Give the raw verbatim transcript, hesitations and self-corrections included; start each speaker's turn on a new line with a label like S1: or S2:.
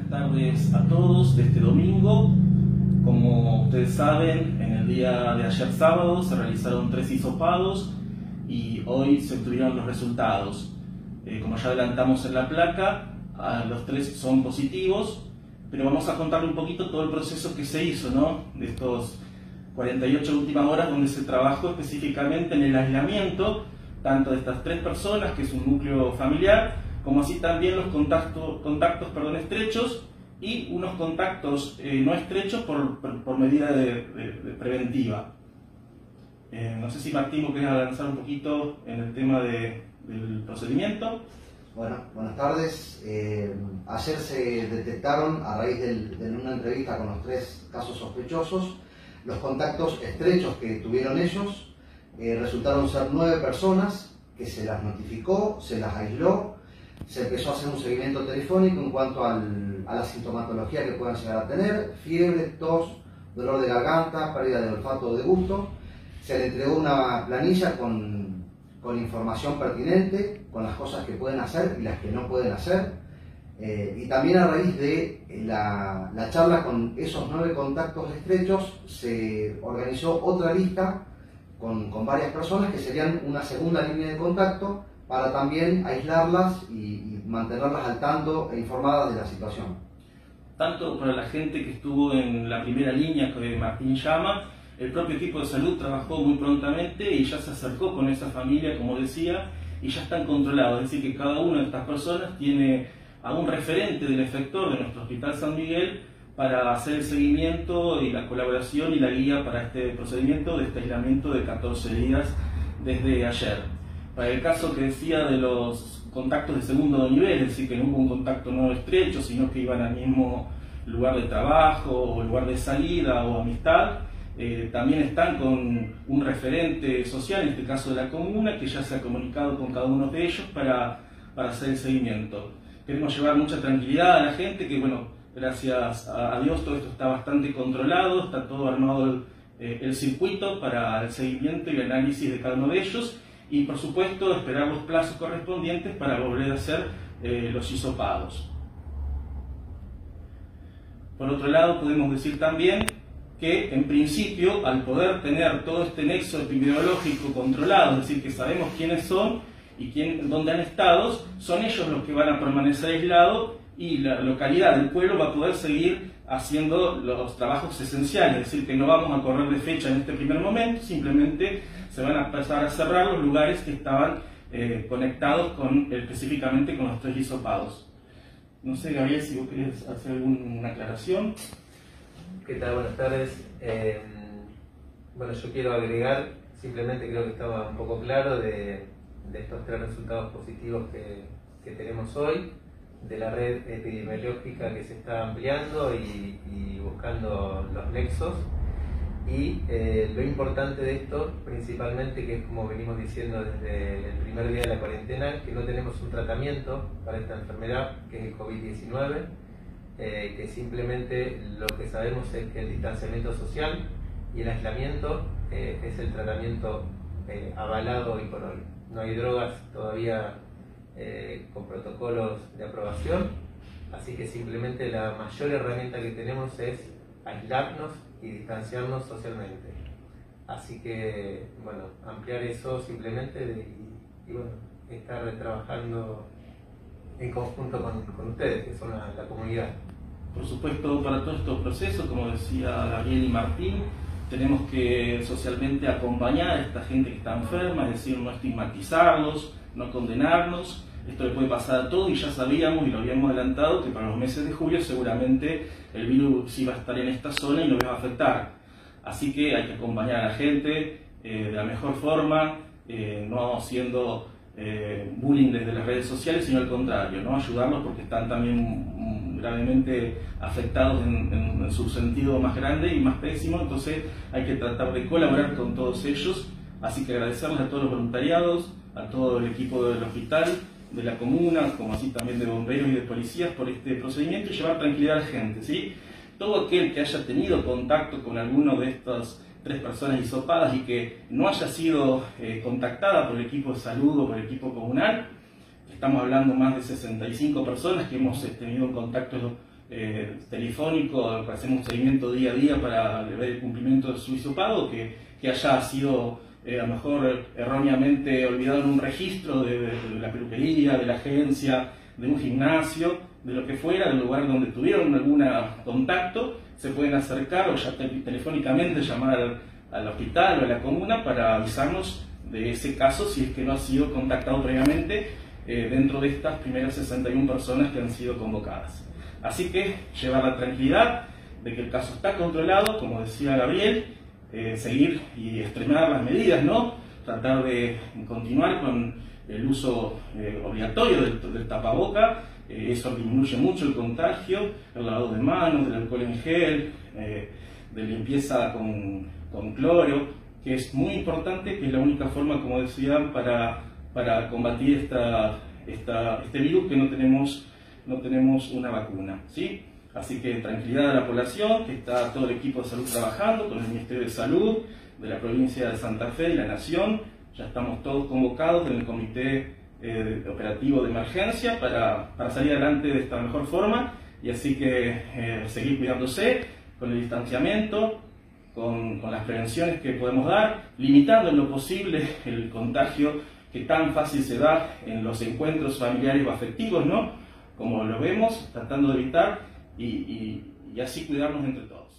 S1: buenas tardes a todos de este domingo. Como ustedes saben, en el día de ayer sábado se realizaron tres hisopados y hoy se obtuvieron los resultados. Eh, como ya adelantamos en la placa, los tres son positivos, pero vamos a contarle un poquito todo el proceso que se hizo, ¿no? De estos cuarenta y ocho últimas horas donde se trabajó específicamente en el aislamiento tanto de estas tres personas, que es un núcleo familiar, como así también los contactos, contactos perdón, estrechos y unos contactos eh, no estrechos por, por, por medida de, de, de preventiva. Eh, no sé si Martín, vos querés avanzar un poquito en el tema de, del procedimiento.
S2: Bueno, buenas tardes. Eh, ayer se detectaron, a raíz del, de una entrevista con los tres casos sospechosos, los contactos estrechos que tuvieron ellos. Eh, resultaron ser nueve personas que se las notificó, se las aisló, se empezó a hacer un seguimiento telefónico en cuanto al, a la sintomatología que puedan llegar a tener: fiebre, tos, dolor de garganta, pérdida de olfato o de gusto. Se le entregó una planilla con, con información pertinente, con las cosas que pueden hacer y las que no pueden hacer. Eh, y también a raíz de la, la charla con esos nueve contactos estrechos se organizó otra lista Con, con varias personas que serían una segunda línea de contacto para también aislarlas y, y mantenerlas al tanto e informadas de la situación.
S1: Tanto para la gente que estuvo en la primera línea que Martín llama, el propio equipo de salud trabajó muy prontamente y ya se acercó con esa familia, como decía, y ya están controlados. Es decir, que cada una de estas personas tiene a un referente del efector de nuestro Hospital San Miguel para hacer el seguimiento y la colaboración y la guía para este procedimiento de este aislamiento de catorce días desde ayer. Para el caso que decía de los contactos de segundo nivel, es decir, que no hubo un contacto no estrecho, sino que iban al mismo lugar de trabajo o lugar de salida o amistad, eh, también están con un referente social, en este caso de la comuna, que ya se ha comunicado con cada uno de ellos para, para hacer el seguimiento. Queremos llevar mucha tranquilidad a la gente, que bueno, gracias a Dios todo esto está bastante controlado, está todo armado el, eh, el circuito para el seguimiento y el análisis de cada uno de ellos y por supuesto esperar los plazos correspondientes para volver a hacer eh, los hisopados. Por otro lado, podemos decir también que en principio, al poder tener todo este nexo epidemiológico controlado, es decir, que sabemos quiénes son y quién, dónde han estado, son ellos los que van a permanecer aislados y la localidad del pueblo va a poder seguir haciendo los trabajos esenciales, es decir, que no vamos a correr de fecha en este primer momento, simplemente se van a empezar a cerrar los lugares que estaban eh, conectados con, específicamente con los tres hisopados. No sé, Gabriel, si vos querés hacer alguna aclaración.
S3: ¿Qué tal? Buenas tardes. Eh, bueno, yo quiero agregar, simplemente creo que estaba un poco claro de, de estos tres resultados positivos que, que tenemos hoy, de la red epidemiológica que se está ampliando y, y buscando los nexos. Y eh, lo importante de esto, principalmente, que es como venimos diciendo desde el primer día de la cuarentena, que no tenemos un tratamiento para esta enfermedad, que es el COVID diecinueve, eh, que simplemente lo que sabemos es que el distanciamiento social y el aislamiento eh, es el tratamiento eh, avalado hoy por hoy. No hay drogas todavía Eh, con protocolos de aprobación, así que simplemente la mayor herramienta que tenemos es aislarnos y distanciarnos socialmente. Así que, bueno, ampliar eso simplemente y, y bueno, estar trabajando en conjunto con, con ustedes, que son la, la comunidad.
S1: Por supuesto, para todos estos procesos, como decía Gabriel y Martín, tenemos que socialmente acompañar a esta gente que está enferma, es decir, no estigmatizarlos, no condenarnos. Esto le puede pasar a todos y ya sabíamos y lo habíamos adelantado que para los meses de julio seguramente el virus iba a estar en esta zona y nos iba a afectar. Así que hay que acompañar a la gente eh, de la mejor forma, eh, no haciendo eh, bullying desde las redes sociales, sino al contrario, ¿no? Ayudarlos porque están también gravemente afectados en, en, en su sentido más grande y más pésimo, entonces hay que tratar de colaborar con todos ellos. Así que agradecerles a todos los voluntariados, a todo el equipo del hospital, de la comuna, como así también de bomberos y de policías por este procedimiento y llevar tranquilidad a la gente, ¿sí? Todo aquel que haya tenido contacto con alguno de estas tres personas hisopadas y que no haya sido eh, contactada por el equipo de salud o por el equipo comunal, estamos hablando más de sesenta y cinco personas que hemos tenido contacto eh, telefónico, hacemos un seguimiento día a día para ver el cumplimiento de su hisopado, que, que haya sido eh, a lo mejor erróneamente olvidado en un registro de, de la peluquería, de la agencia, de un gimnasio, de lo que fuera, del lugar donde tuvieron algún contacto, se pueden acercar o ya te, telefónicamente llamar al, al hospital o a la comuna para avisarnos de ese caso si es que no ha sido contactado previamente eh, dentro de estas primeras sesenta y una personas que han sido convocadas. Así que llevar la tranquilidad de que el caso está controlado, como decía Gabriel, eh, seguir y extremar las medidas, ¿no? Tratar de continuar con el uso eh, obligatorio del, del tapaboca, eh, eso disminuye mucho el contagio, el lavado de manos, del alcohol en gel, eh, de limpieza con, con cloro, que es muy importante, que es la única forma, como decían, para, para combatir esta, esta, este virus que no tenemos, no tenemos una vacuna, ¿sí? Así que tranquilidad a la población, que está todo el equipo de salud trabajando con el Ministerio de Salud de la provincia de Santa Fe y la Nación. Ya estamos todos convocados en el comité eh, operativo de emergencia para, para salir adelante de esta mejor forma, y así que eh, seguir cuidándose con el distanciamiento, con, con las prevenciones que podemos dar, limitando en lo posible el contagio que tan fácil se da en los encuentros familiares o afectivos, ¿no? Como lo vemos, tratando de evitar y, y, y así cuidarnos entre todos.